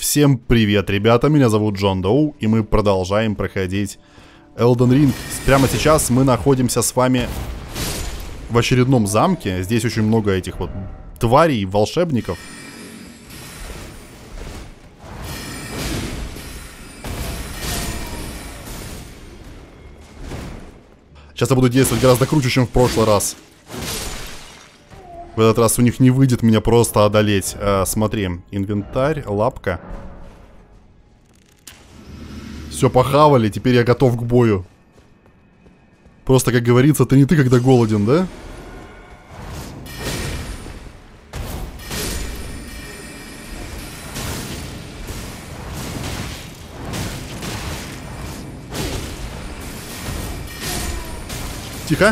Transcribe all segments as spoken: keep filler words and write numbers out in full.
Всем привет, ребята, меня зовут Джон Доу, и мы продолжаем проходить Elden Ring. Прямо сейчас мы находимся с вами в очередном замке. Здесь очень много этих вот тварей, волшебников. Сейчас я буду действовать гораздо круче, чем в прошлый раз. В этот раз у них не выйдет меня просто одолеть. А, смотри, инвентарь, лапка. Все похавали, теперь я готов к бою. Просто, как говорится, ты не ты, когда голоден, да? Тихо.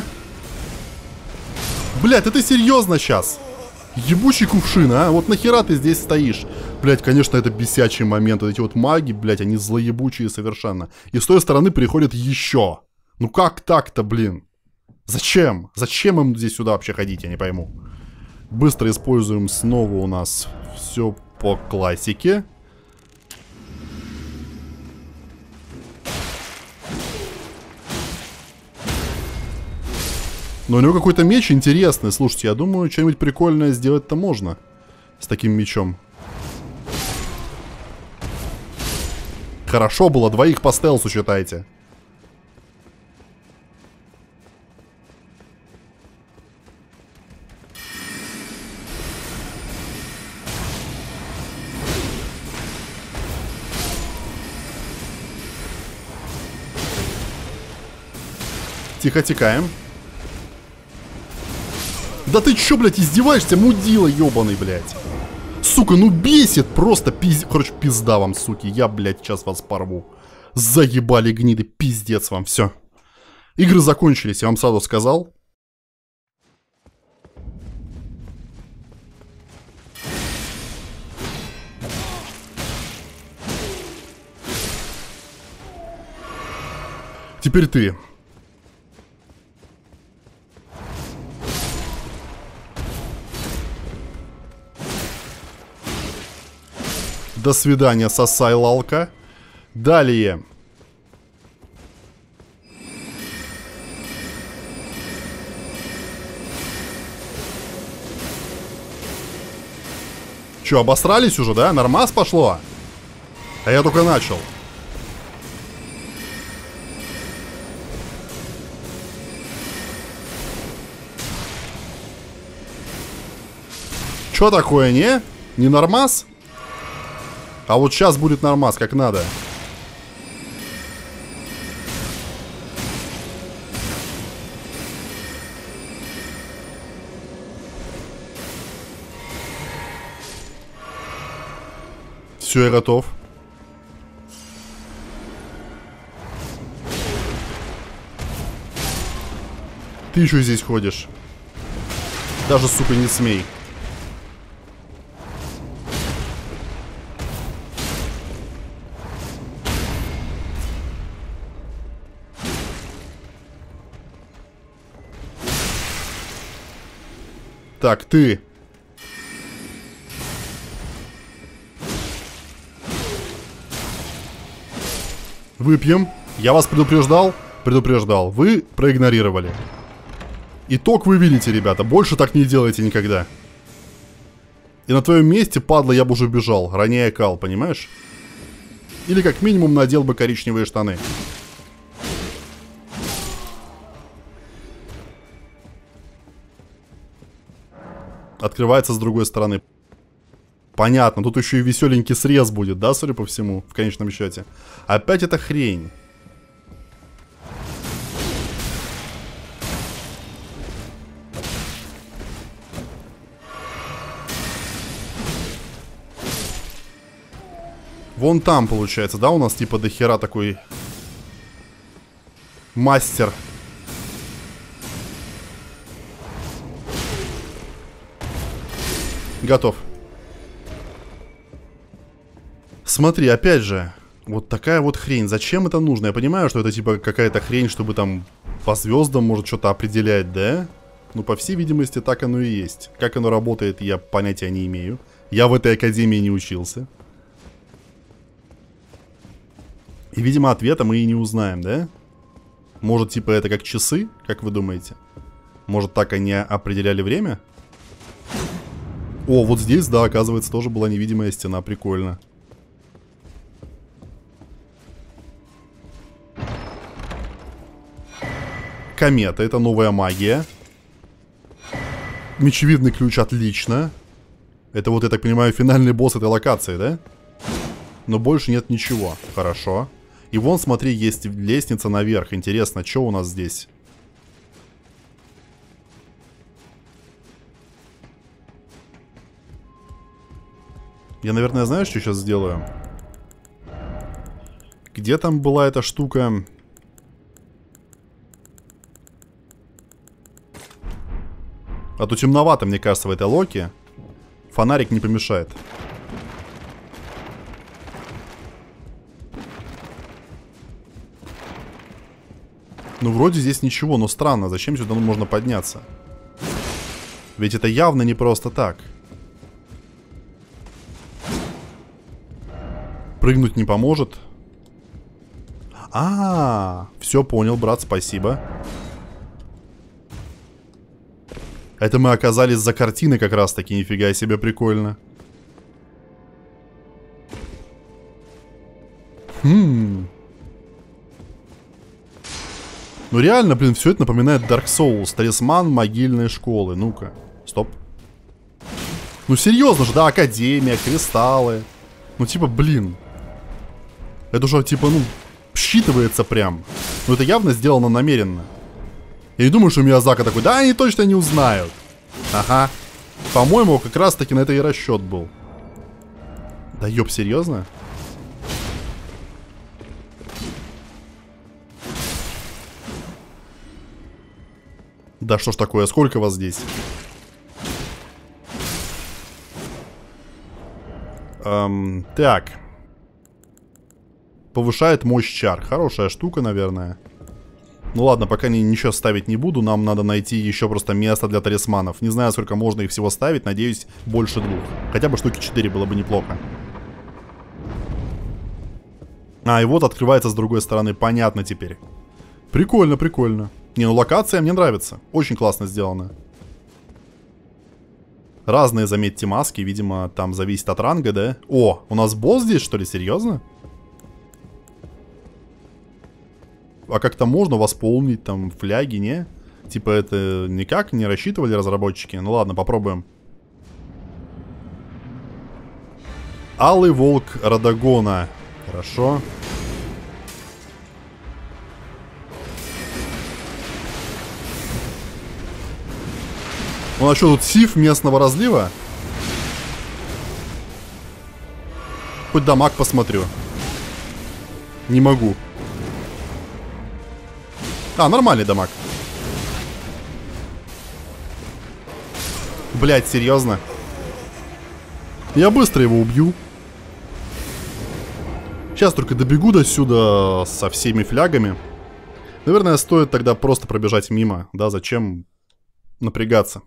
Блядь, это серьезно сейчас? Ебучий кувшин, а? Вот нахера ты здесь стоишь? Блядь, конечно, это бесячий момент. Вот эти вот маги, блядь, они злоебучие совершенно. И с той стороны приходят еще. Ну как так-то, блин? Зачем? Зачем им здесь сюда вообще ходить, я не пойму. Быстро используем снова у нас все по классике. Но у него какой-то меч интересный. Слушайте, я думаю, что-нибудь прикольное сделать-то можно. С таким мечом. Хорошо было, двоих по стелсу, считайте. Тихо, текаем. Да ты чё, блядь, издеваешься, мудила ёбаный, блядь. Сука, ну бесит просто, пиздец. Короче, пизда вам, суки, я, блядь, сейчас вас порву. Заебали гниды, пиздец вам, все. Игры закончились, я вам сразу сказал. Теперь ты. До свидания, сосай, лалка. Далее. Че, обосрались уже, да? Нормас пошло? А я только начал. Че такое, не? Не нормас? А вот сейчас будет нормас, как надо. Все, я готов. Ты еще здесь ходишь. Даже, сука, не смей. Так, ты. Выпьем. Я вас предупреждал? Предупреждал. Вы проигнорировали. Итог вы видите, ребята. Больше так не делайте никогда. И на твоем месте, падла, я бы уже бежал, роняя кал, понимаешь? Или как минимум надел бы коричневые штаны. Открывается с другой стороны. Понятно, тут еще и веселенький срез будет, да, судя по всему, в конечном счете. Опять эта хрень. Вон там, получается, да, у нас типа дохера такой мастер. Готов. Смотри, опять же, вот такая вот хрень. Зачем это нужно? Я понимаю, что это типа какая-то хрень, чтобы там по звездам может что-то определять, да? Ну, по всей видимости, так оно и есть. Как оно работает, я понятия не имею. Я в этой академии не учился. И, видимо, ответа мы и не узнаем, да? Может, типа, это как часы, как вы думаете? Может, так они определяли время? О, вот здесь, да, оказывается, тоже была невидимая стена. Прикольно. Комета, это новая магия. Мечевидный ключ, отлично. Это вот, я так понимаю, финальный босс этой локации, да? Но больше нет ничего. Хорошо. И вон, смотри, есть лестница наверх. Интересно, что у нас здесь? Я, наверное, знаю, что сейчас сделаю? Где там была эта штука? А то темновато, мне кажется, в этой локе. Фонарик не помешает. Ну, вроде здесь ничего, но странно. Зачем сюда можно подняться? Ведь это явно не просто так. Прыгнуть не поможет. А, все понял, брат, спасибо. Это мы оказались за картиной как раз таки, нифига себе, прикольно. Хм. Ну реально, блин, все это напоминает Dark Souls. Талисман могильной школы. Ну-ка, стоп. Ну серьезно же, да, академия, кристаллы. Ну типа, блин. Это уже типа, ну, считывается прям. Ну это явно сделано намеренно. Я не думаю, что Миязака такой, да, они точно не узнают. Ага. По-моему, как раз таки на это и расчет был. Да ёб, серьезно? Да что ж такое, сколько вас здесь? Эм, так. Повышает мощь чар. Хорошая штука, наверное. Ну ладно, пока ни, ничего ставить не буду. Нам надо найти еще просто место для талисманов. Не знаю, сколько можно их всего ставить. Надеюсь, больше двух. Хотя бы штуки четыре было бы неплохо. А, и вот открывается с другой стороны. Понятно теперь. Прикольно, прикольно. Не, ну локация мне нравится. Очень классно сделана. Разные, заметьте, маски. Видимо, там зависит от ранга, да? О, у нас босс здесь, что ли? Серьезно? А как-то можно восполнить там фляги, не? Типа это никак не рассчитывали разработчики? Ну ладно, попробуем. Алый волк Радагона. Хорошо. Ну а что, тут сиф местного разлива? Хоть дамаг посмотрю. Не могу. А, нормальный дамаг. Блять, серьезно? Я быстро его убью. Сейчас только добегу до сюда со всеми флягами. Наверное, стоит тогда просто пробежать мимо. Да, зачем напрягаться?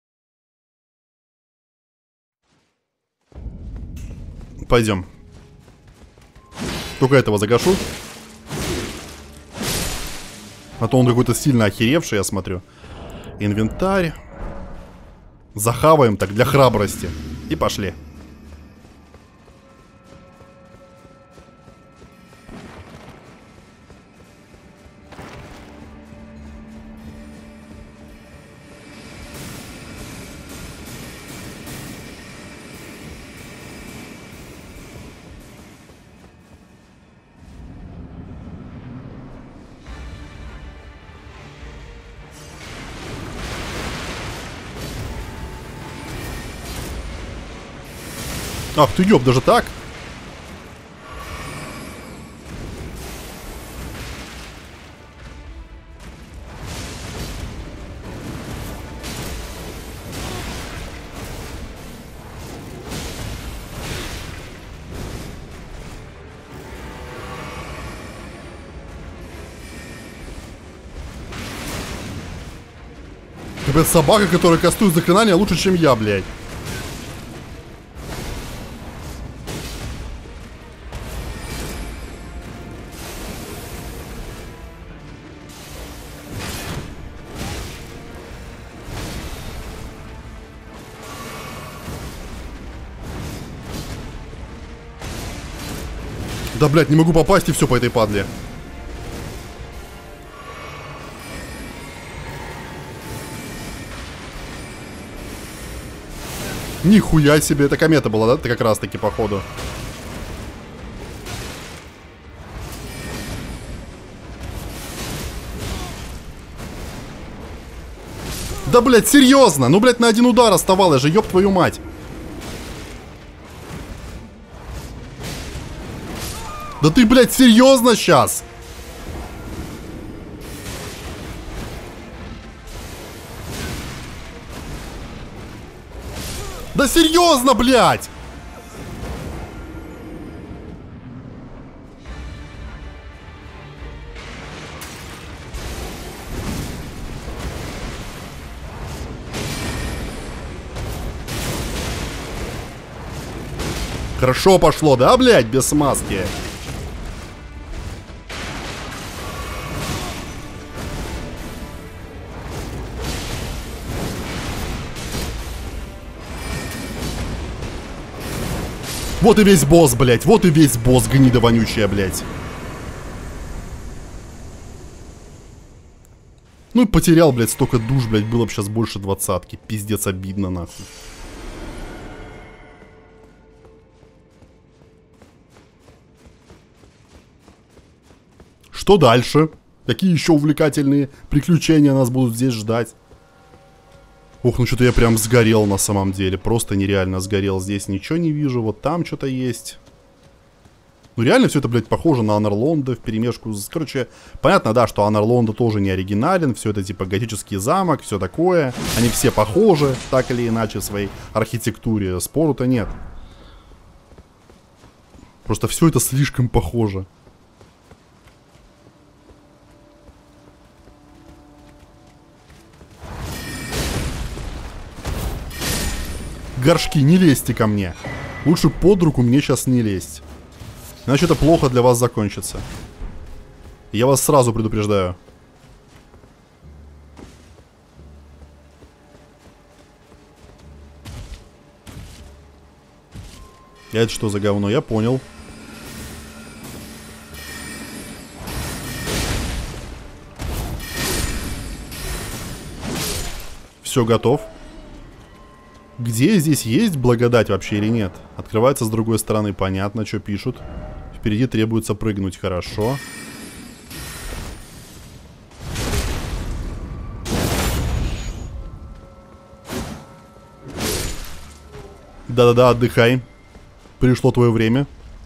Пойдем. Только этого загашу. А то он какой-то сильно охеревший, я смотрю. Инвентарь. Захаваем так для храбрости. И пошли. Ах ты ёб, даже так? Капец, собака, которая кастует заклинания лучше, чем я, блядь. Да, блядь, не могу попасть и все по этой падле. Нихуя себе, это комета была, да? Это как раз таки, походу. Да, блядь, серьезно? Ну, блядь, на один удар оставалось же, ёб твою мать. Да ты, блядь, серьезно сейчас? Да серьезно, блядь! Хорошо пошло, да, блядь, без смазки? Вот и весь босс, блядь, вот и весь босс, гнида вонючая, блядь. Ну и потерял, блядь, столько душ, блядь, было бы сейчас больше двадцатки. Пиздец, обидно, нахуй. Что дальше? Какие еще увлекательные приключения нас будут здесь ждать? Ох, ну что-то я прям сгорел на самом деле. Просто нереально сгорел. Здесь ничего не вижу. Вот там что-то есть. Ну реально все это, блядь, похоже на Анерлонда вперемешку с... Короче, понятно, да, что Анерлонда тоже не оригинален. Все это типа готический замок, все такое. Они все похожи, так или иначе, в своей архитектуре. Спору-то нет. Просто все это слишком похоже. Горшки, не лезьте ко мне. Лучше под руку мне сейчас не лезть. Иначе это плохо для вас закончится. Я вас сразу предупреждаю. Я это что за говно? Я понял. Все, готов. Где здесь есть благодать вообще или нет? Открывается с другой стороны, понятно, что пишут. Впереди требуется прыгнуть, хорошо. Да-да-да, отдыхай. Пришло твое время.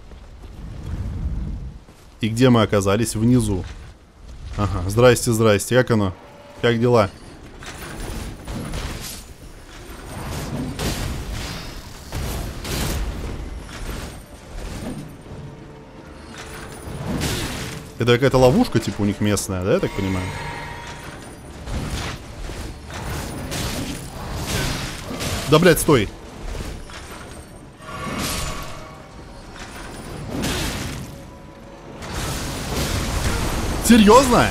И где мы оказались? Внизу. Ага, здрасте, здрасте, как оно? Как дела? Это какая-то ловушка, типа, у них местная, да, я так понимаю? Да, блядь, стой! Серьезно?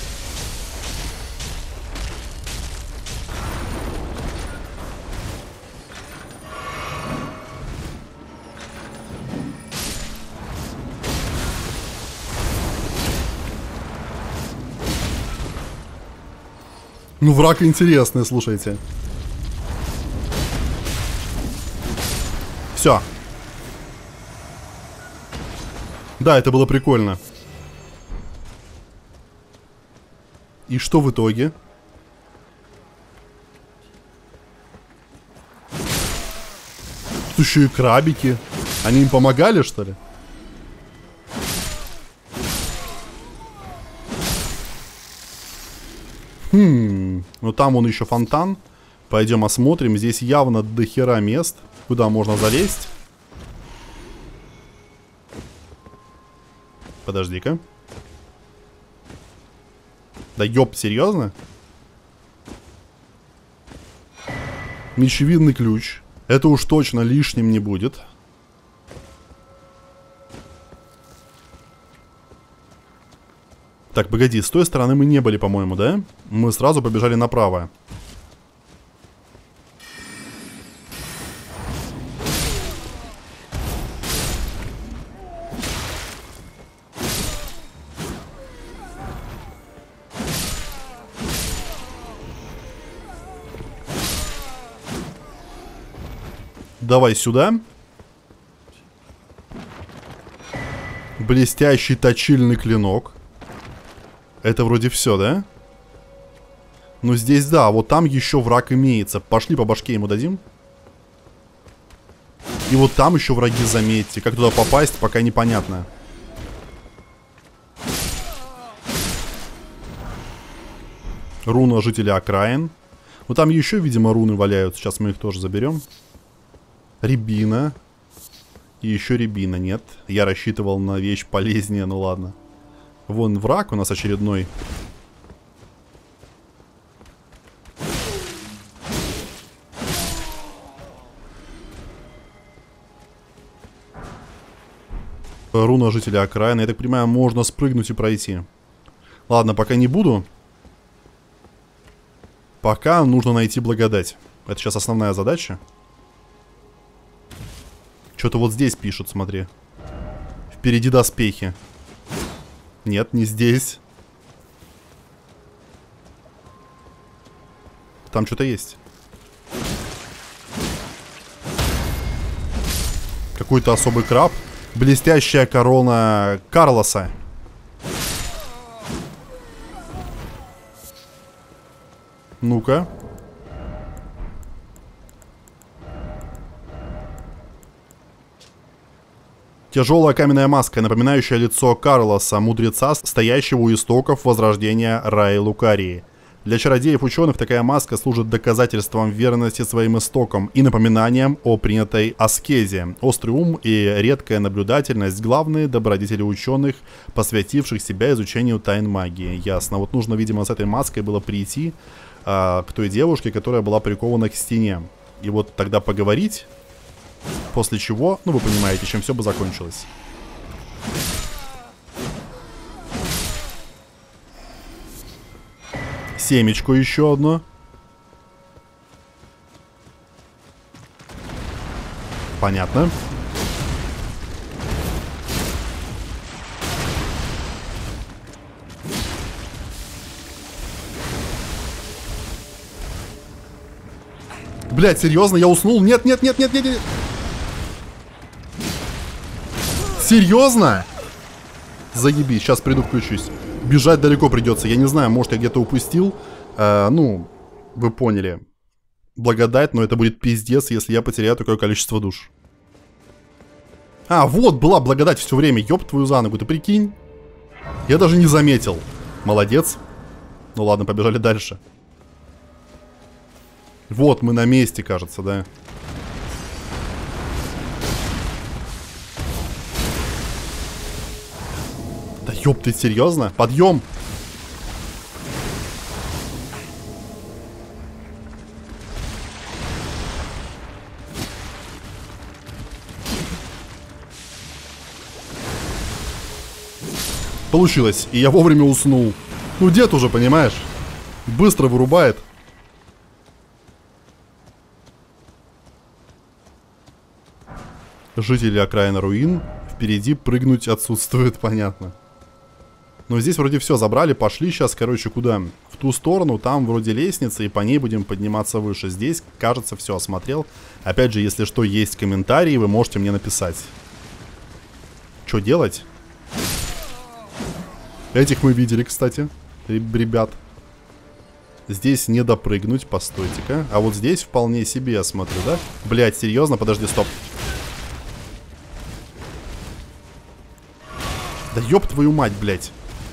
Ну, враг интересный, слушайте. Все. Да, это было прикольно. И что в итоге? Тут еще и крабики. Они им помогали, что ли? Хм, ну там он еще фонтан. Пойдем осмотрим. Здесь явно дохера мест, куда можно залезть. Подожди-ка. Да ёп, серьезно? Мечевидный ключ. Это уж точно лишним не будет. Так, погоди, с той стороны мы не были, по-моему, да? Мы сразу побежали направо. Давай сюда. Блестящий точильный клинок. Это вроде все, да? Ну здесь да, вот там еще враг имеется. Пошли по башке ему дадим. И вот там еще враги, заметьте. Как туда попасть, пока непонятно. Руна жителя окраин. Ну там еще, видимо, руны валяются. Сейчас мы их тоже заберем. Рябина. И еще рябина, нет. Я рассчитывал на вещь полезнее, ну ладно. Вон враг у нас очередной. Руна жителя окраины. Я так понимаю, можно спрыгнуть и пройти. Ладно, пока не буду. Пока нужно найти благодать. Это сейчас основная задача. Что-то вот здесь пишут, смотри. Впереди доспехи. Нет, не здесь. Там что-то есть. Какой-то особый краб. Блестящая корона Карлоса. Ну-ка. Тяжелая каменная маска, напоминающая лицо Карлоса, мудреца, стоящего у истоков возрождения Раи Лукарии. Для чародеев-ученых такая маска служит доказательством верности своим истокам и напоминанием о принятой аскезе. Острый ум и редкая наблюдательность – главные добродетели ученых, посвятивших себя изучению тайн магии. Ясно. Вот нужно, видимо, с этой маской было прийти а, к той девушке, которая была прикована к стене. И вот тогда поговорить, после чего, ну вы понимаете, чем все бы закончилось. Семечко еще одно. Понятно. Блять, серьезно, я уснул? Нет, нет, нет, нет, нет, нет. Серьезно? Заебись, сейчас приду, включусь. Бежать далеко придется. Я не знаю, может, я где-то упустил. А, ну, вы поняли. Благодать, но это будет пиздец, если я потеряю такое количество душ. А, вот была благодать все время. Ёб твою за ногу, ты прикинь. Я даже не заметил. Молодец. Ну ладно, побежали дальше. Вот, мы на месте, кажется, да. Да ёб ты, серьезно? Подъем! Получилось, и я вовремя уснул. Ну, дед уже, понимаешь? Быстро вырубает. Жители окраина руин. Впереди прыгнуть отсутствует, понятно. Но здесь вроде все забрали, пошли сейчас, короче, куда? В ту сторону, там вроде лестница, и по ней будем подниматься выше. Здесь, кажется, все осмотрел. Опять же, если что, есть комментарии, вы можете мне написать. Что делать? Этих мы видели, кстати, ребят. Здесь не допрыгнуть, постойте-ка. А вот здесь вполне себе, я смотрю, да? Блять, серьезно? Подожди, стоп. Да ёб твою мать, блять.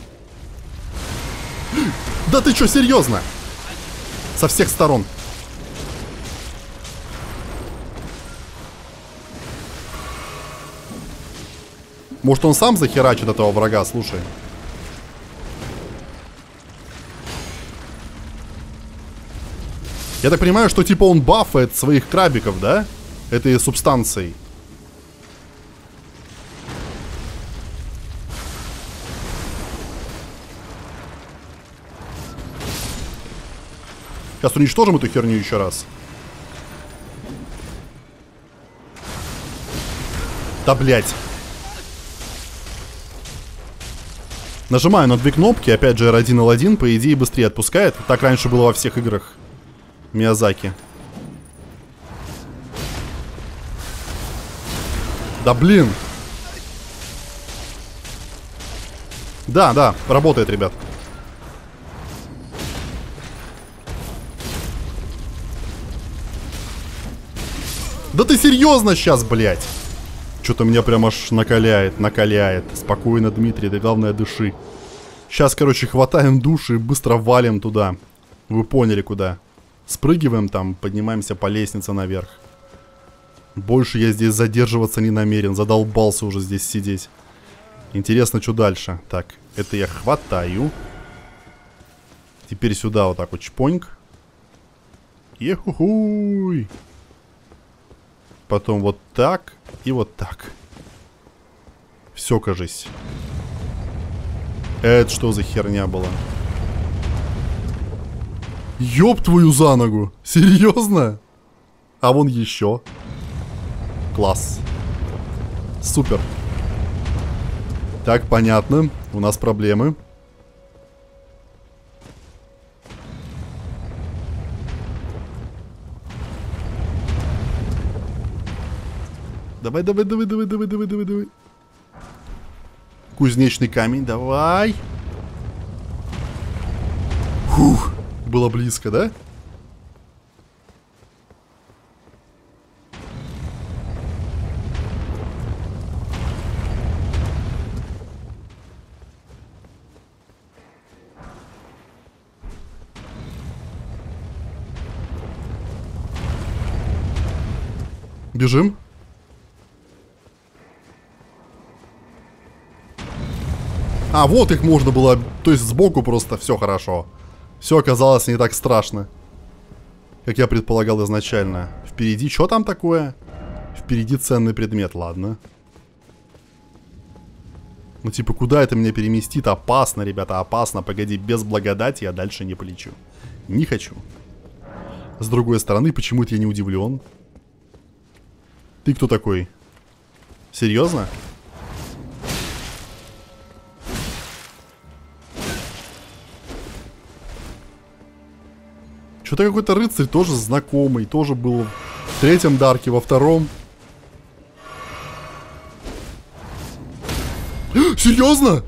Да ты чё, серьезно? Со всех сторон. Может, он сам захерачит этого врага, слушай. Я так понимаю, что типа он бафает своих крабиков, да? Этой субстанцией. Сейчас уничтожим эту херню еще раз. Да, блять. Нажимаю на две кнопки, опять же эр один эл один, по идее быстрее отпускает. Так раньше было во всех играх Миязаки. Да блин. Да, да, работает, ребят. Да ты серьезно сейчас, блядь? Что-то меня прям аж накаляет, накаляет. Спокойно, Дмитрий, ты главное дыши. Сейчас, короче, хватаем душ и быстро валим туда. Вы поняли, куда. Спрыгиваем там, поднимаемся по лестнице наверх. Больше я здесь задерживаться не намерен. Задолбался уже здесь сидеть. Интересно, что дальше. Так, это я хватаю. Теперь сюда вот так вот чпоньк. Ехухуй. Потом вот так и вот так. Все, кажись. Это что за херня была? Ёб твою за ногу! Серьезно? А вон еще. Класс. Супер. Так, понятно. У нас проблемы. Давай, давай, давай, давай, давай, давай, давай, давай. Кузнечный камень, давай. Фух, было близко, да? Бежим. А, вот их можно было, то есть сбоку просто все хорошо. Все оказалось не так страшно, как я предполагал изначально. Впереди, что там такое? Впереди ценный предмет, ладно. Ну типа, куда это меня переместит? Опасно, ребята, опасно. Погоди, без благодати я дальше не полечу. Не хочу. С другой стороны, почему-то я не удивлен. Ты кто такой? Серьезно? Что-то какой-то рыцарь тоже знакомый. Тоже был в третьем дарке, во втором. Серьезно?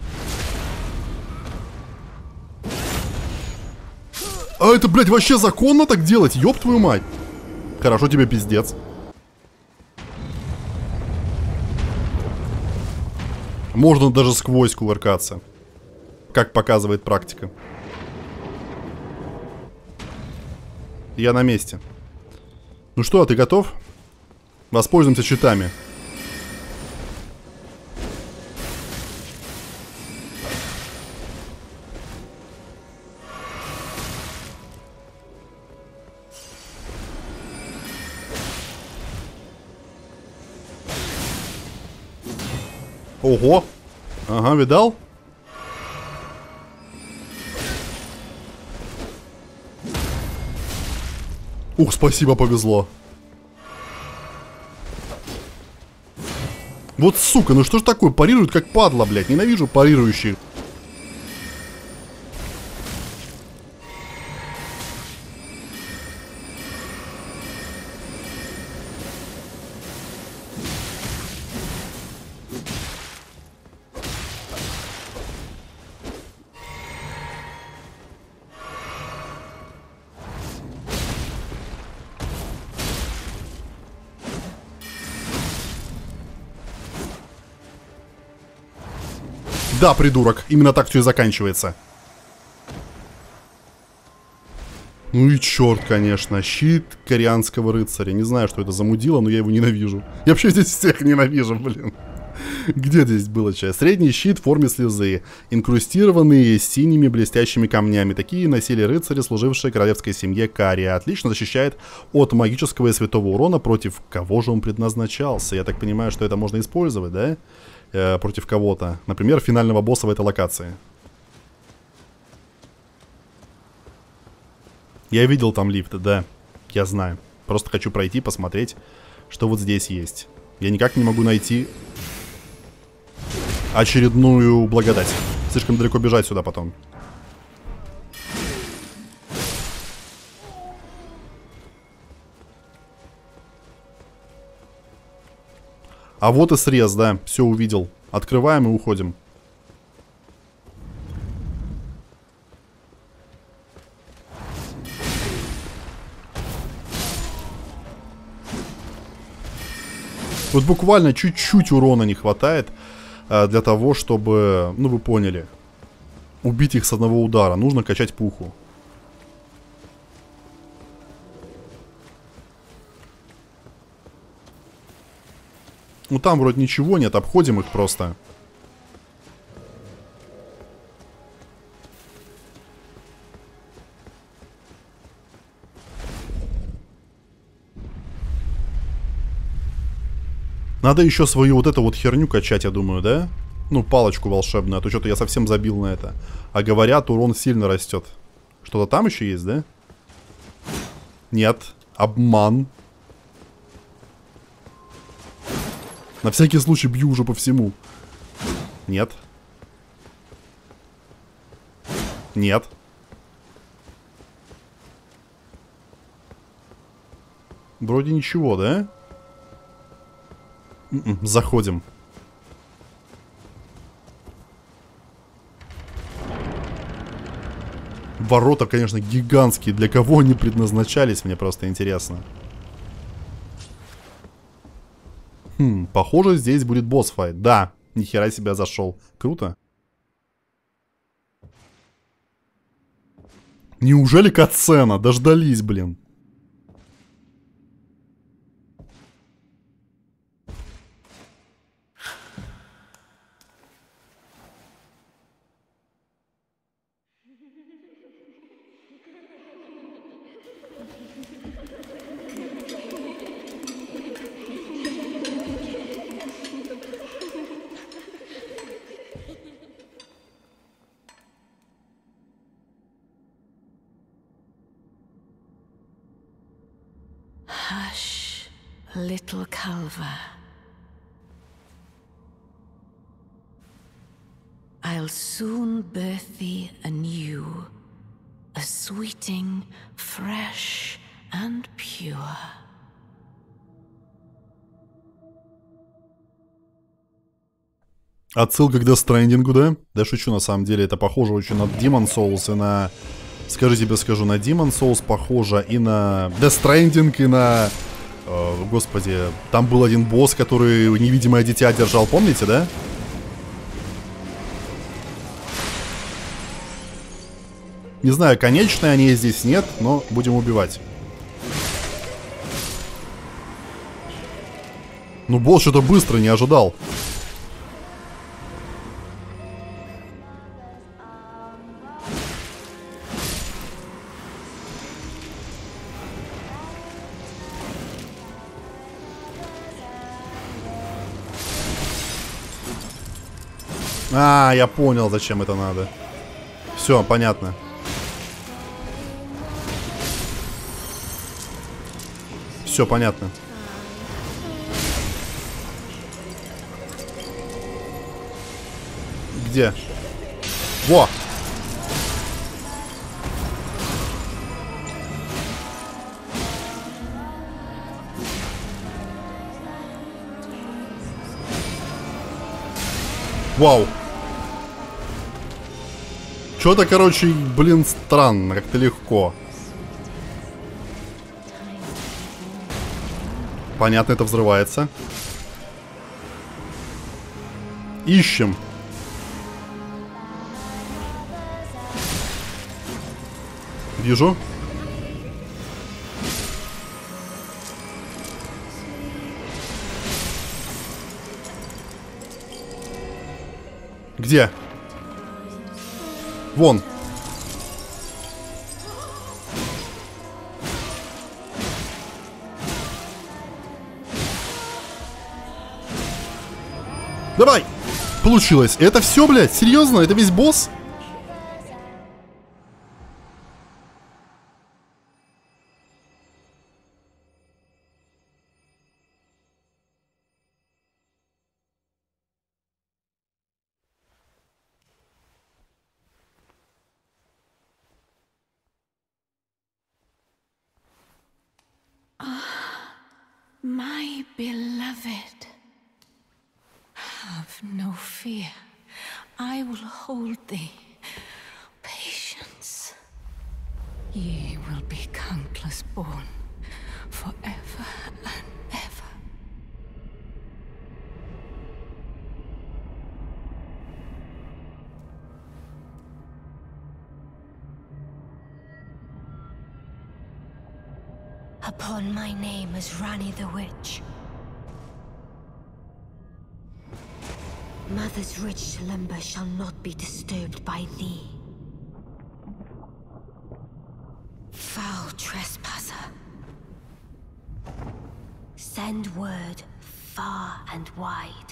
А это, блядь, вообще законно так делать? Ёб твою мать. Хорошо тебе, пиздец. Можно даже сквозь кувыркаться. Как показывает практика. Я на месте. Ну что, ты готов? Воспользуемся щитами. Ого! Ага, видал? Ух, спасибо, повезло. Вот сука, ну что ж такое? Парируют как падла, блядь. Ненавижу парирующих. Да, придурок. Именно так все и заканчивается. Ну и черт, конечно. Щит корианского рыцаря. Не знаю, что это за мудило, но я его ненавижу. Я вообще здесь всех ненавижу, блин. Где здесь было часть? Средний щит в форме слезы, инкрустированные синими блестящими камнями. Такие носили рыцари, служившие королевской семье Кария. Отлично защищает от магического и святого урона. Против кого же он предназначался? Я так понимаю, что это можно использовать, да? Э, против кого-то. Например, финального босса в этой локации. Я видел там лифт, да. Я знаю. Просто хочу пройти, посмотреть, что вот здесь есть. Я никак не могу найти очередную благодать. Слишком далеко бежать сюда потом. А вот и срез, да. Все увидел. Открываем и уходим. Вот буквально чуть-чуть урона не хватает а, для того, чтобы, ну вы поняли, убить их с одного удара. Нужно качать пуху. Ну там вроде ничего нет, обходим их просто. Надо еще свою вот эту вот херню качать, я думаю, да? Ну, палочку волшебную, а то что-то я совсем забил на это. А говорят, урон сильно растет. Что-то там еще есть, да? Нет. Обман. На всякий случай бью уже по всему. Нет. Нет. Вроде ничего, да? М-м, заходим. Ворота, конечно, гигантские. Для кого они предназначались, мне просто интересно. Хм, похоже, здесь будет босс-файт. Да, нихера себя зашел. Круто. Неужели катсцена? Дождались, блин. Hush, little Calva. I'll soon birth thee anew, a sweeting, fresh and pure. Отсылка к Death Stranding, да? Да шучу, на самом деле. Это похоже очень на Demon's Souls и на... Скажи тебе, скажу, на Demon's Souls похоже и на Death Stranding, и на... Э, господи, там был один босс, который невидимое дитя держал, помните, да? Не знаю, конечные они здесь нет, но будем убивать. Ну, босс что-то быстро, не ожидал. А, я понял, зачем это надо. Все, понятно. Все понятно. Где? Во! Вау! Чё-то, короче, блин, странно, как-то легко. Понятно, это взрывается. Ищем. Вижу. Где? Вон. Давай! Получилось. Это все, блядь? Серьезно? Это весь босс? My beloved. Have no fear. I will hold thee. Patience. Ye will be countless born, forever and ever. Upon my name as Rani the Witch. Mother's rich slumber shall not be disturbed by thee. Foul trespasser. Send word far and wide.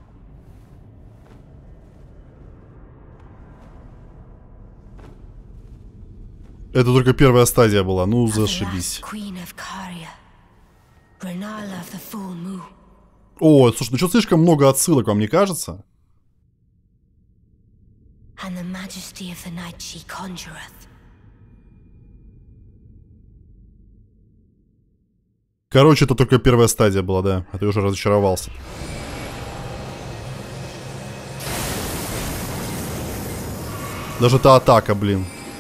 Это только первая стадия была, ну зашибись. О, слушай, ну что слишком много отсылок, вам не кажется? Короче, это только первая стадия была, да. А ты уже разочаровался. Даже та атака, блин.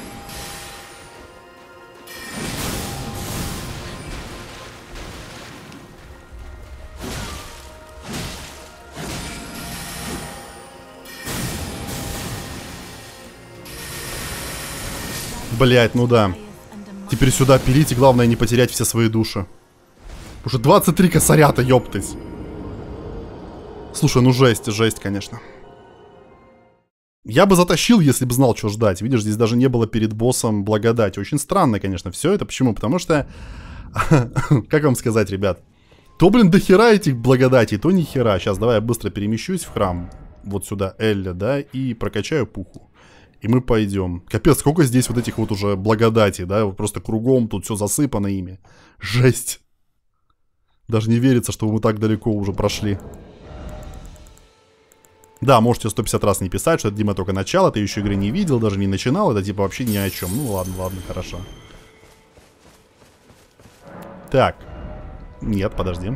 Блять, ну да. Теперь сюда пилить, и главное не потерять все свои души. Уже двадцать три косаря-то, ёптать. Слушай, ну жесть, жесть, конечно. Я бы затащил, если бы знал, что ждать. Видишь, здесь даже не было перед боссом благодати. Очень странно, конечно, все это. Почему? Потому что... Как вам сказать, ребят? То, блин, до хера этих благодатей, то ни хера. Сейчас давай я быстро перемещусь в храм. Вот сюда, Элля, да, и прокачаю пуху. И мы пойдем. Капец, сколько здесь вот этих вот уже благодатей, да? Просто кругом тут все засыпано ими. Жесть. Даже не верится, что мы так далеко уже прошли. Да, можете сто пятьдесят раз не писать, что это, Дима, только начало. Ты еще игры не видел, даже не начинал. Это типа вообще ни о чем. Ну ладно, ладно, хорошо. Так. Нет, подожди.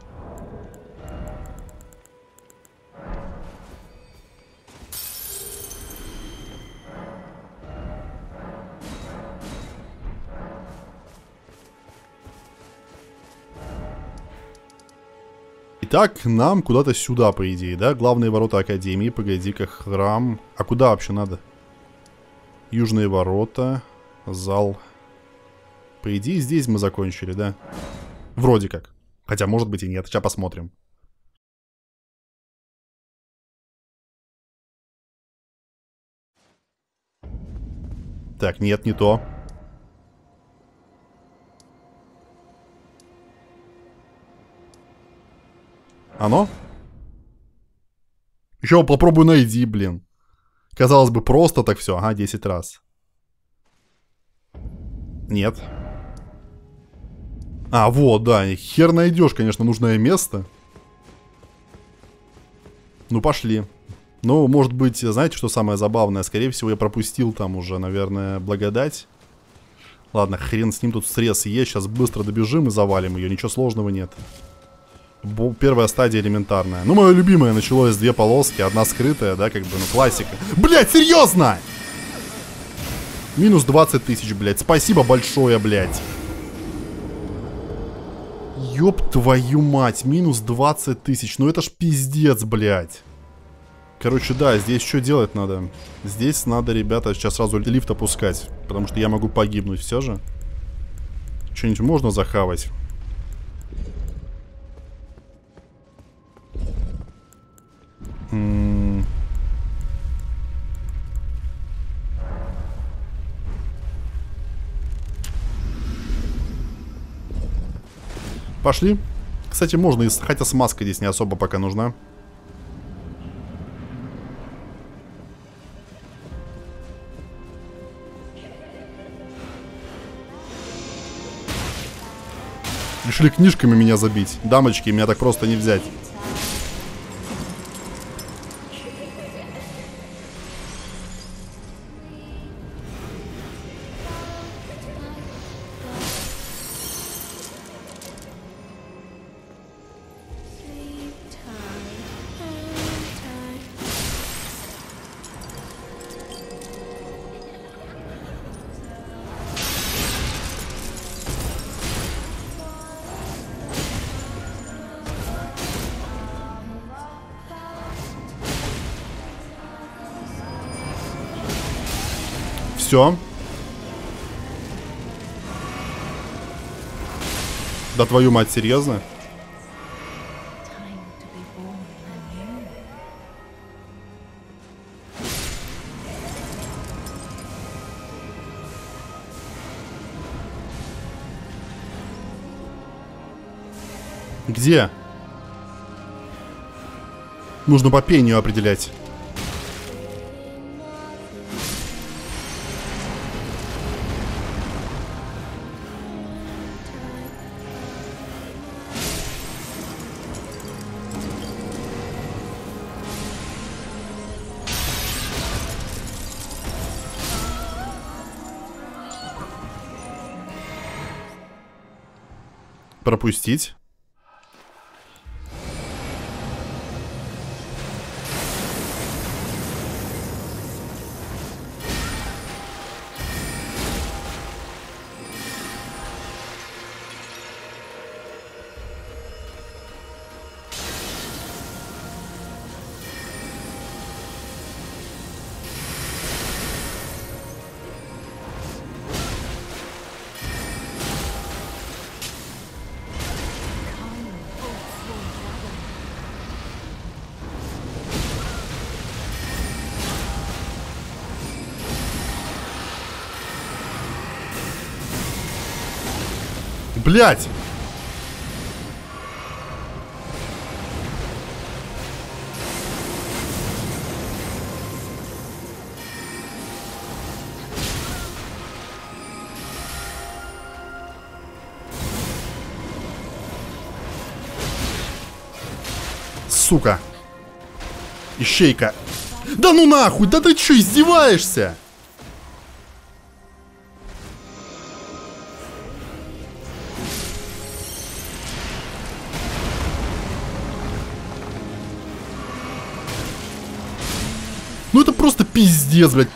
Итак, нам куда-то сюда, по идее, да? Главные ворота Академии, погоди-ка, храм. А куда вообще надо? Южные ворота, зал. По идее, здесь мы закончили, да? Вроде как. Хотя, может быть и нет. Сейчас посмотрим. Так, нет, не то. Оно? Еще попробуй найди, блин. Казалось бы, просто так все. Ага, десять раз. Нет. А, вот, да. Хер найдешь, конечно, нужное место. Ну, пошли. Ну, может быть, знаете, что самое забавное? Скорее всего, я пропустил там уже, наверное, благодать. Ладно, хрен с ним, тут срез есть. Сейчас быстро добежим и завалим ее. Ничего сложного нет. Первая стадия элементарная. Ну, мое любимое началось с две полоски, одна скрытая, да, как бы, ну, классика. Блять, серьезно! Минус двадцать тысяч, блядь. Спасибо большое, блядь. Ёб твою мать, минус двадцать тысяч. Ну, это ж пиздец, блядь. Короче, да, здесь что делать надо? Здесь надо, ребята, сейчас сразу лифт опускать. Потому что я могу погибнуть все же. Что-нибудь можно захавать? М-м- Пошли. Кстати, можно, хотя смазка здесь не особо пока нужна. Решили книжками меня забить. Дамочки, меня так просто не взять. все. Да твою мать, серьезно? Где? Нужно по пению определять. Пропустить. Блять! Сука! Ищейка! Да ну нахуй! Да ты чё, издеваешься? Ну это просто пиздец, блядь.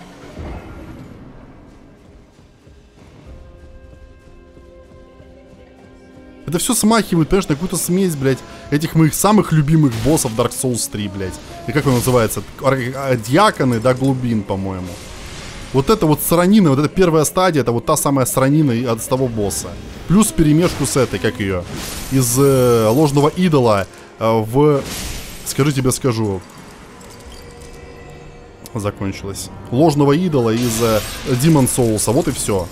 Это все смахивает, понимаешь, на какую-то смесь, блядь, этих моих самых любимых боссов Dark Souls три, блядь. И как он называется? Дьяконы, да, глубин, по-моему. Вот это вот сранина, вот эта первая стадия, это вот та самая сранина от того босса. Плюс перемешку с этой, как ее, из э, ложного идола э, в... Скажи тебе, скажу. Закончилось. Ложного идола из э, Demon Souls, вот и все.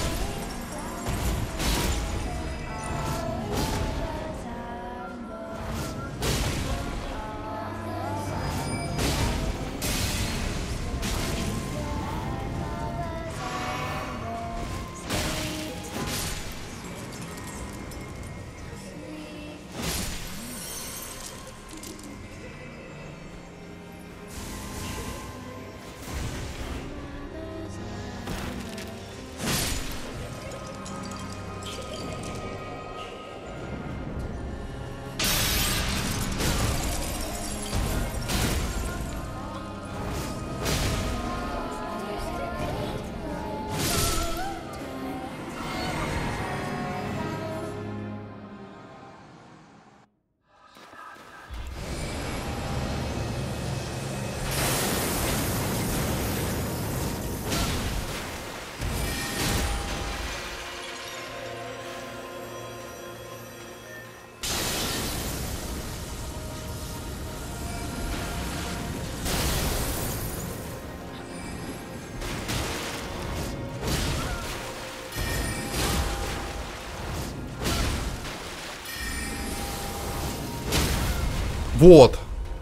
Вот.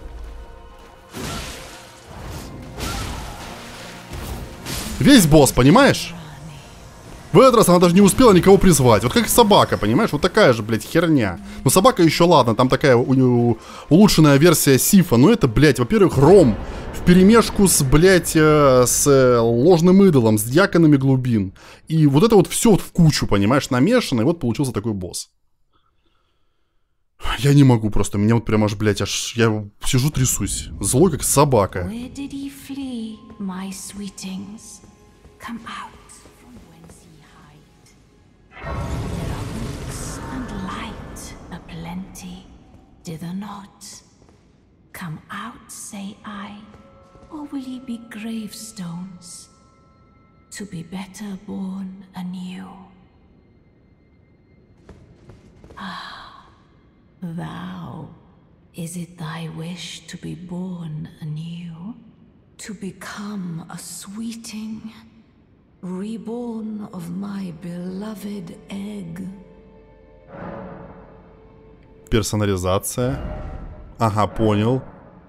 Весь босс, понимаешь? В этот раз она даже не успела никого призвать. Вот как собака, понимаешь? Вот такая же, блядь, херня. Ну, собака еще ладно, там такая у, у, улучшенная версия Сифа. Но это, блядь, во-первых, Ром вперемешку с, блядь, э, с э, ложным идолом, с дьяконами глубин. И вот это вот все вот в кучу, понимаешь, намешано. И вот получился такой босс. Я не могу просто, меня вот прям аж, блядь, аж я сижу трясусь. Злой, как собака. Where did he flee, my sweetings? Come out from whence he hide. There are woods and light aplenty, dither not. Come out, say I, or will ye be gravestones? to be better born anew. Ah, thou, is it thy wish to be born anew? To become a sweeting, reborn of my beloved egg? Персонализация. Ага, понял.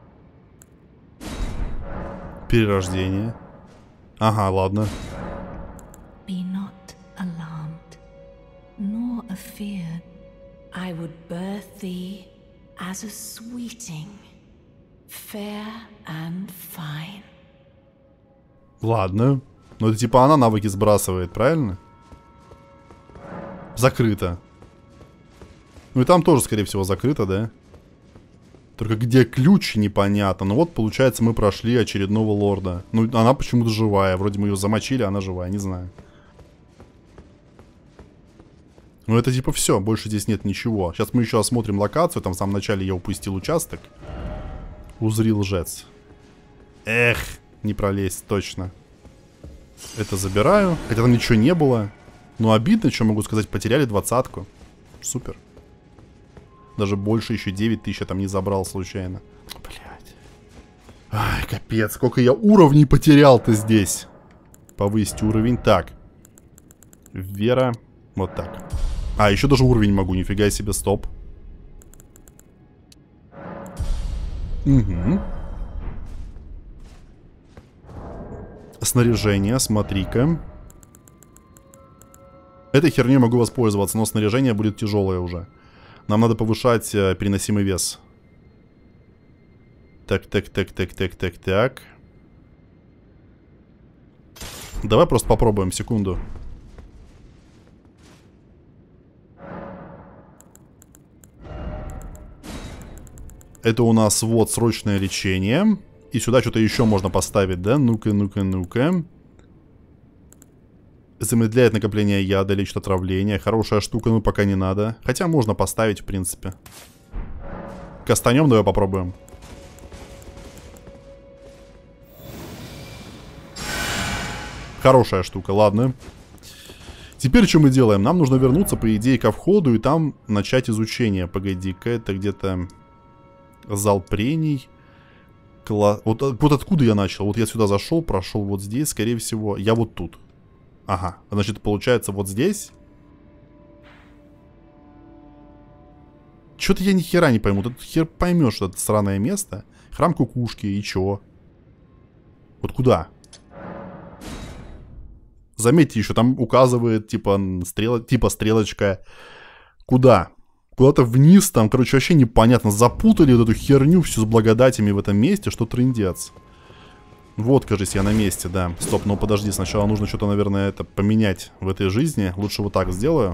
Перерождение. Ага, ладно. Be not alarmed, nor afeared. I would birth thee as a sweeting, fair and fine. Ладно. Ну это типа она навыки сбрасывает, правильно? Закрыто. Ну и там тоже, скорее всего, закрыто, да? Только где ключ, непонятно. Ну вот, получается, мы прошли очередного лорда. Ну, она почему-то живая. Вроде мы ее замочили, а она живая, не знаю. Ну это типа все, больше здесь нет ничего. Сейчас мы еще осмотрим локацию. Там в самом начале я упустил участок. Узри лжец. Эх, не пролезть, точно. Это забираю. Хотя там ничего не было. Но обидно, что могу сказать, потеряли двадцатку. Супер. Даже больше, еще девять тысяч я там не забрал случайно. Блять. Ай, капец, сколько я уровней потерял-то здесь. Повысить уровень. Так. Вера. Вот так. А, еще даже уровень могу, нифига себе, стоп. Угу. Снаряжение, смотри-ка. Этой херней могу воспользоваться, но снаряжение будет тяжелое уже. Нам надо повышать э, переносимый вес. Так, так, так, так, так, так, так. Давай просто попробуем, секунду. Это у нас вот срочное лечение. И сюда что-то еще можно поставить, да? Ну-ка, ну-ка, ну-ка. Замедляет накопление яда, лечит отравление. Хорошая штука, но пока не надо. Хотя можно поставить, в принципе. Кастанем, давай попробуем. Хорошая штука, ладно. Теперь что мы делаем? Нам нужно вернуться, по идее, ко входу и там начать изучение. Погоди-ка, это где-то зал прений. Кла... Вот, вот откуда я начал? Вот я сюда зашел, прошел вот здесь, скорее всего. Я вот тут. Ага, значит, получается вот здесь. Чё-то я ни хера не пойму. Тут хер поймешь, что это сраное место. Храм кукушки и чё? Вот куда? Заметьте, еще там указывает, типа, стрел... типа стрелочка. Куда? Куда-то вниз, там, короче, вообще непонятно. Запутали вот эту херню всю с благодатями в этом месте, что трындец. Вот, кажется, я на месте, да. Стоп, ну подожди, сначала нужно что-то, наверное, это поменять в этой жизни. Лучше вот так сделаю.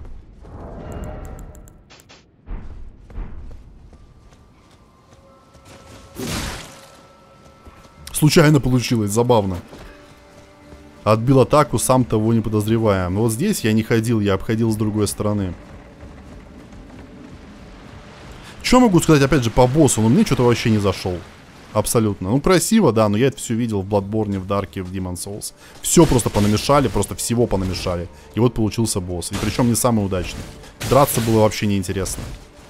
Случайно получилось, забавно. Отбил атаку, сам того не подозревая. Но вот здесь я не ходил, я обходил с другой стороны. Что могу сказать, опять же, по боссу? Но мне что-то вообще не зашел. Абсолютно. Ну, красиво, да, но я это все видел в Bloodborne, в Дарке, в Demon's Souls. Все просто понамешали, просто всего понамешали. И вот получился босс. И причем не самый удачный. Драться было вообще неинтересно.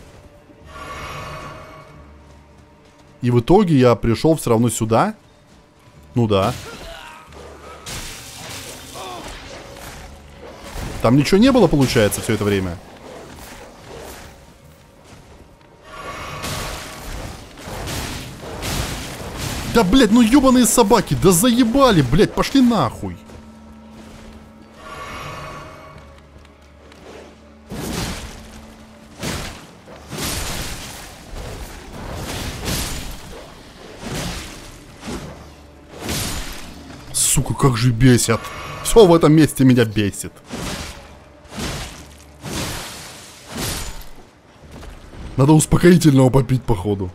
И в итоге я пришел все равно сюда. Ну да. Там ничего не было, получается, все это время. Да, блядь, ну ебаные собаки, да заебали, блядь, пошли нахуй. Сука, как же бесит. Все в этом месте меня бесит. Надо успокоительного попить, походу.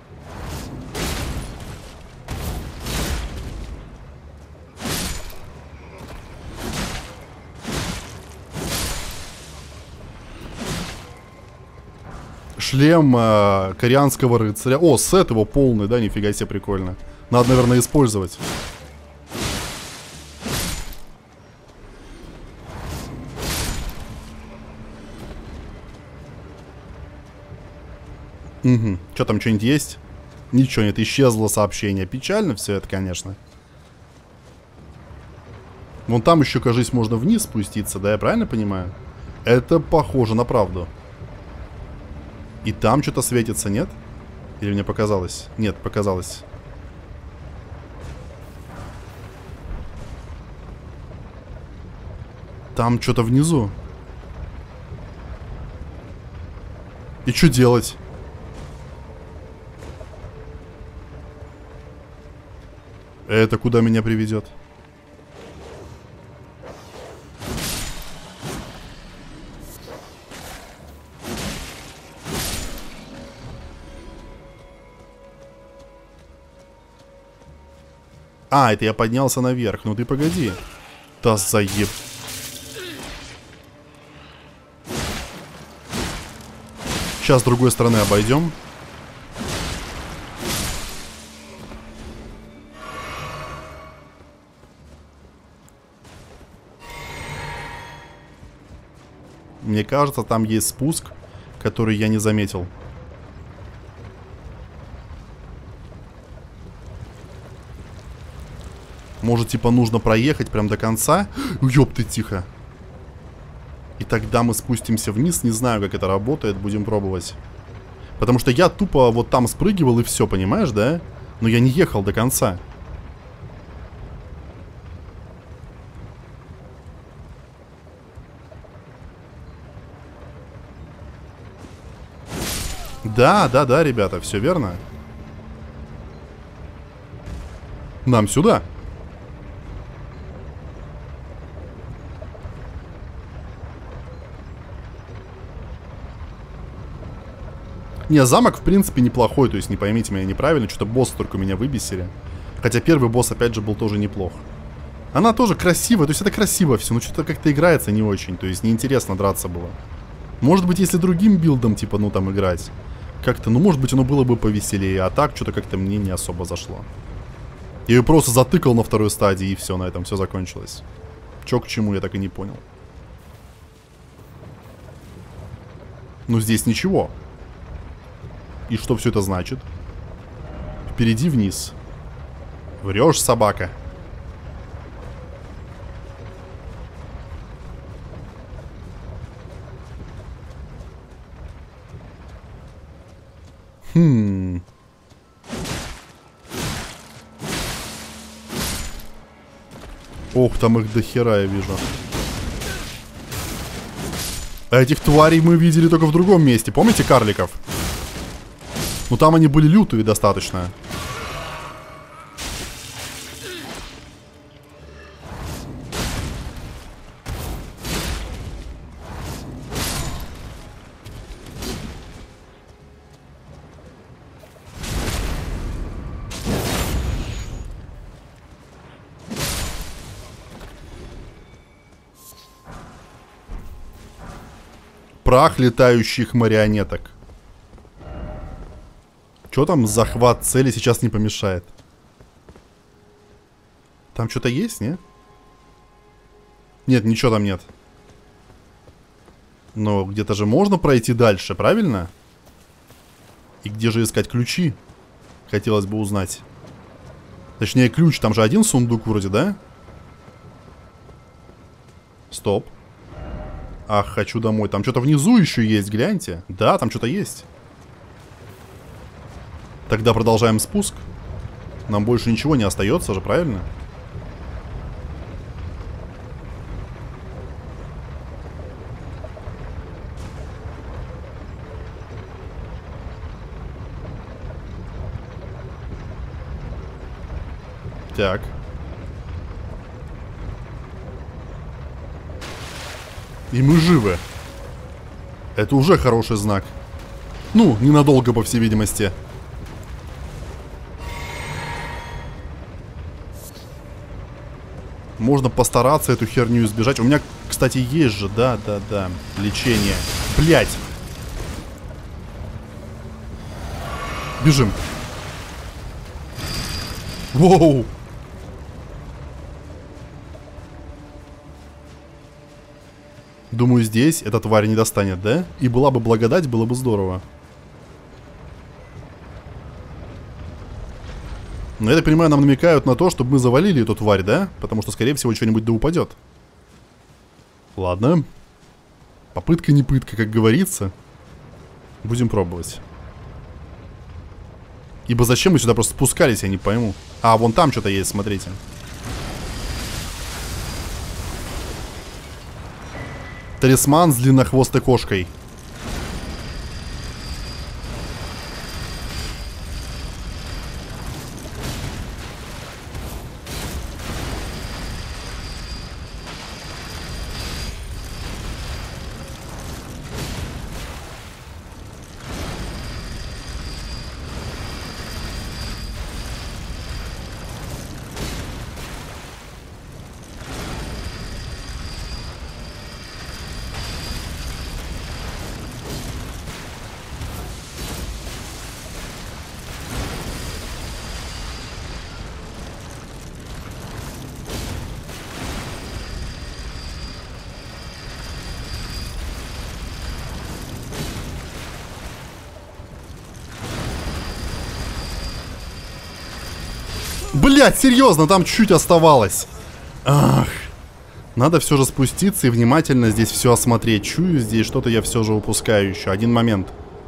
Шлем э, корианского рыцаря. О, сет его полный, да, нифига себе, прикольно. Надо, наверное, использовать. Угу. Что там, что-нибудь есть? Ничего нет, исчезло сообщение. Печально все это, конечно. Вон там еще, кажись, можно вниз спуститься, да, я правильно понимаю? Это похоже на правду. И там что-то светится, нет? Или мне показалось? Нет, показалось. Там что-то внизу. И что делать? Это куда меня приведет? А, это я поднялся наверх. Ну ты погоди. Да заеб... Сейчас с другой стороны обойдем. Мне кажется, там есть спуск, который я не заметил. Может, типа, нужно проехать прям до конца? Ёп ты, тихо. И тогда мы спустимся вниз. Не знаю, как это работает. Будем пробовать. Потому что я тупо вот там спрыгивал и все, понимаешь, да? Но я не ехал до конца. Да, да, да, ребята, все верно. Нам сюда. Не, замок, в принципе, неплохой, то есть не поймите меня неправильно, что-то боссы только меня выбесили. Хотя первый босс, опять же, был тоже неплох. Она тоже красивая, то есть это красиво все, но что-то как-то играется не очень, то есть неинтересно драться было. Может быть, если другим билдом, типа, ну там играть, как-то, ну может быть, оно было бы повеселее, а так что-то как-то мне не особо зашло. Я ее просто затыкал на второй стадии, и все, на этом все закончилось. Че к чему, я так и не понял. Ну здесь ничего. И что все это значит? Впереди вниз. Врешь, собака. Хм. Ох, там их до хера я вижу. А этих тварей мы видели только в другом месте. Помните карликов? Ну там они были лютые достаточно. Прах летающих марионеток. Что там захват цели сейчас не помешает? Там что-то есть, не? Нет, ничего там нет. Но где-то же можно пройти дальше, правильно? И где же искать ключи? Хотелось бы узнать. Точнее, ключ, там же один сундук вроде, да? Стоп. Ах, хочу домой. Там что-то внизу еще есть, гляньте. Да, там что-то есть. Тогда продолжаем спуск. Нам больше ничего не остается же, правильно? Так. И мы живы. Это уже хороший знак. Ну, ненадолго, по всей видимости. Можно постараться эту херню избежать. У меня, кстати, есть же, да, да, да, лечение. Блять. Бежим. Воу. Думаю, здесь эта тварь не достанет, да? И была бы благодать, было бы здорово. Но я так понимаю, нам намекают на то, чтобы мы завалили эту тварь, да? Потому что, скорее всего, что-нибудь да упадет. Ладно. Попытка не пытка, как говорится. Будем пробовать. Ибо зачем мы сюда просто спускались, я не пойму. А, вон там что-то есть, смотрите. Талисман с длиннохвостой кошкой. Блять, серьезно, там чуть-чуть оставалось. Ах. Надо все же спуститься и внимательно здесь все осмотреть. Чую, здесь что-то я все же упускаю еще. Один момент.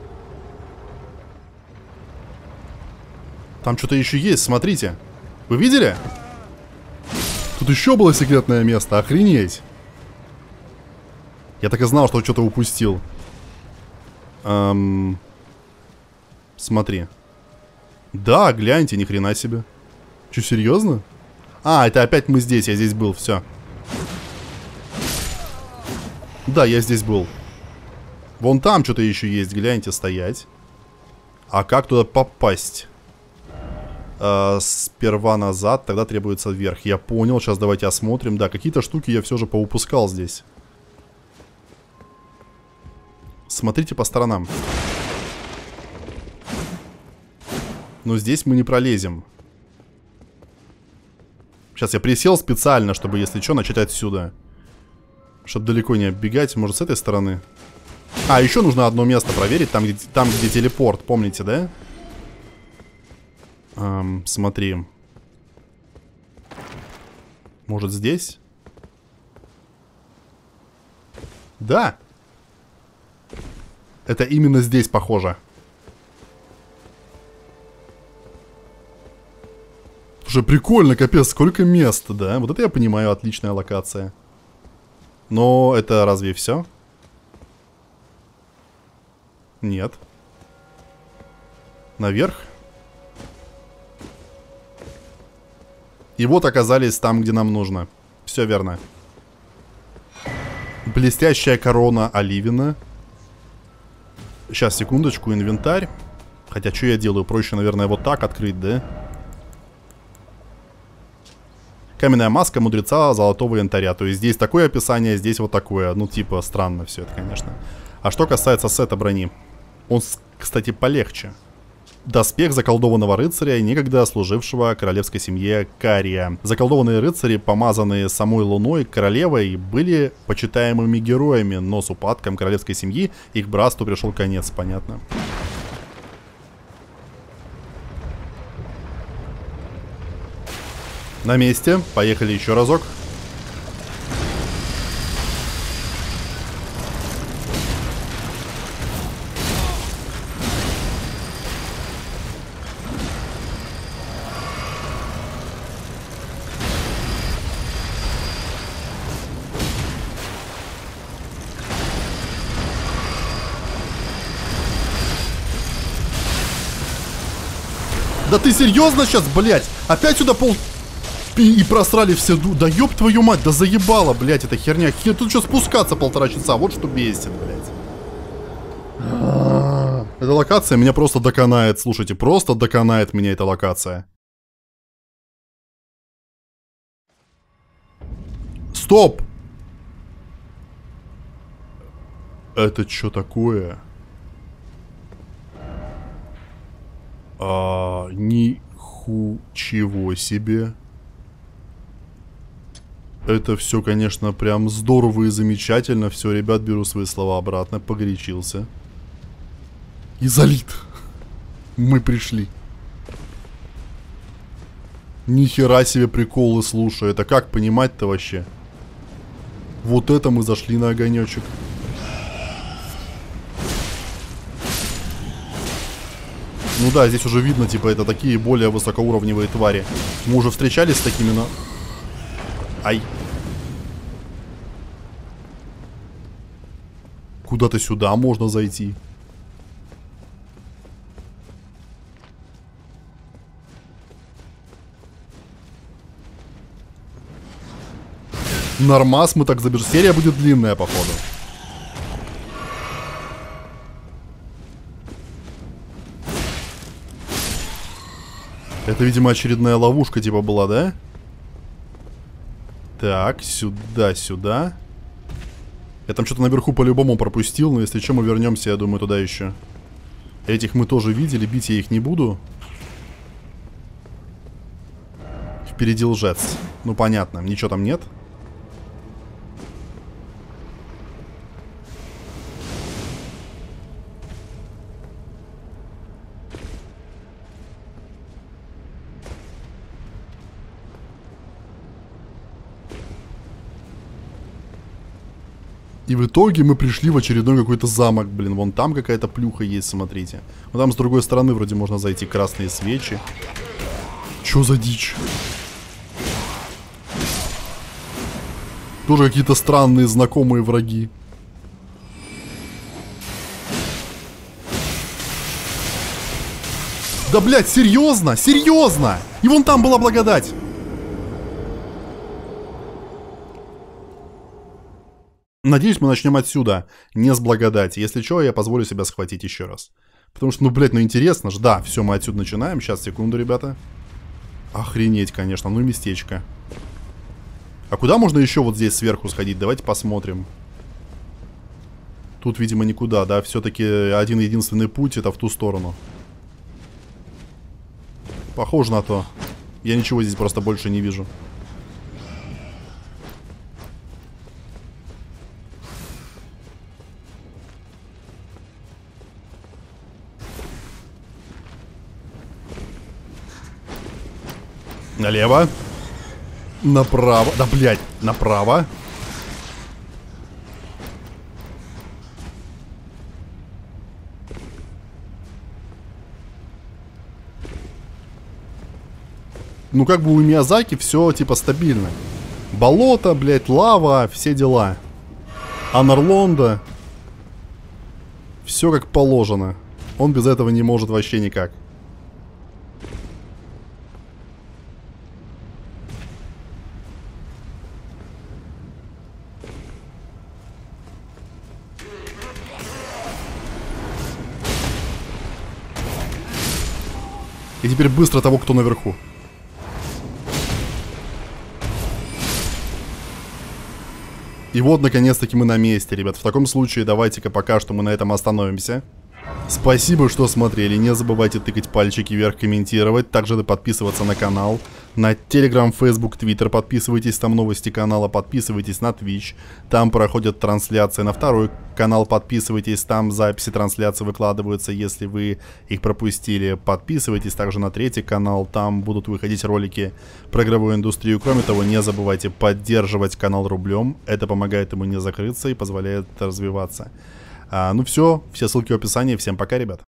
Там что-то еще есть, смотрите. Вы видели? Тут еще было секретное место, охренеть. Я так и знал, что что-то упустил. Эм... Смотри. Да, гляньте, ни хрена себе. Че, серьезно? А, это опять мы здесь, я здесь был, все. Да, я здесь был. Вон там что-то еще есть, гляньте, стоять. А как туда попасть? Э, сперва назад, тогда требуется вверх. Я понял, сейчас давайте осмотрим. Да, какие-то штуки я все же поупускал здесь. Смотрите по сторонам. Но здесь мы не пролезем. Сейчас я присел специально, чтобы, если что, начать отсюда. Чтобы далеко не оббегать. Может, с этой стороны? А, еще нужно одно место проверить. Там, где, там, где телепорт. Помните, да? Эм, смотри. Может, здесь? Да. Это именно здесь похоже. Уже прикольно, капец, сколько мест, да? Вот это я понимаю, отличная локация. Но это разве все? Нет. Наверх? И вот оказались там, где нам нужно. Все верно. Блестящая корона Оливина. Сейчас, секундочку, инвентарь. Хотя, что я делаю? Проще, наверное, вот так открыть, да? Каменная маска мудреца золотого янтаря. То есть здесь такое описание, здесь вот такое. Ну, типа, странно все это, конечно. А что касается сета брони. Он, кстати, полегче. Доспех заколдованного рыцаря, некогда служившего королевской семье Кария. Заколдованные рыцари, помазанные самой луной королевой, были почитаемыми героями, но с упадком королевской семьи их братству пришел конец, понятно. На месте. Поехали еще разок. Да ты серьезно сейчас, блядь? Опять сюда пол... И, и просрали все... Да ёб твою мать, да заебала, блядь, эта херня. Хер... Тут что спускаться полтора часа, вот что бесит, блядь. Эта локация меня просто доконает, слушайте, просто доконает меня эта локация. Стоп! Это что такое? А, ниху-чего себе. Это все, конечно, прям здорово и замечательно. Все, ребят, беру свои слова обратно. Погорячился. Изолит. Мы пришли. Нихера себе приколы, слушай. Это как понимать-то вообще? Вот это мы зашли на огонечек. Ну да, здесь уже видно, типа, это такие более высокоуровневые твари. Мы уже встречались с такими, но... Ай. Куда-то сюда можно зайти. Нормас, мы так забежим. Серия будет длинная, походу. Это, видимо, очередная ловушка типа была, да? Так, сюда, сюда. Я там что-то наверху по-любому пропустил, но если что, мы вернемся, я думаю, туда еще. Этих мы тоже видели, бить я их не буду. Впереди лжец. Ну, понятно, ничего там нет. И в итоге мы пришли в очередной какой-то замок, блин. Вон там какая-то плюха есть, смотрите. Но там с другой стороны вроде можно зайти. Красные свечи. Чё за дичь? Тоже какие-то странные знакомые враги. Да, блядь, серьезно? Серьезно? И вон там была благодать. Надеюсь, мы начнем отсюда, не с благодати. Если что, я позволю себя схватить еще раз. Потому что, ну, блядь, ну интересно же. Да, все, мы отсюда начинаем. Сейчас, секунду, ребята. Охренеть, конечно, ну местечко. А куда можно еще вот здесь сверху сходить? Давайте посмотрим. Тут, видимо, никуда, да? Все-таки один-единственный путь — это в ту сторону. Похоже на то. Я ничего здесь просто больше не вижу. Налево. Направо. Да, блядь, направо. Ну, как бы у Миязаки все, типа, стабильно. Болото, блядь, лава, все дела. Анарлонда. Все как положено. Он без этого не может вообще никак. И теперь быстро того, кто наверху. И вот, наконец-таки, мы на месте, ребят. В таком случае, давайте-ка пока что мы на этом остановимся. Спасибо, что смотрели. Не забывайте тыкать пальчики вверх, комментировать. Также подписываться на канал. На Telegram, Facebook, Twitter. Подписывайтесь, там новости канала. Подписывайтесь на Twitch. Там проходят трансляции. На второй канал подписывайтесь. Там записи трансляции выкладываются, если вы их пропустили. Подписывайтесь также на третий канал. Там будут выходить ролики про игровую индустрию. Кроме того, не забывайте поддерживать канал рублем. Это помогает ему не закрыться и позволяет развиваться. А, ну все, все ссылки в описании. Всем пока, ребят.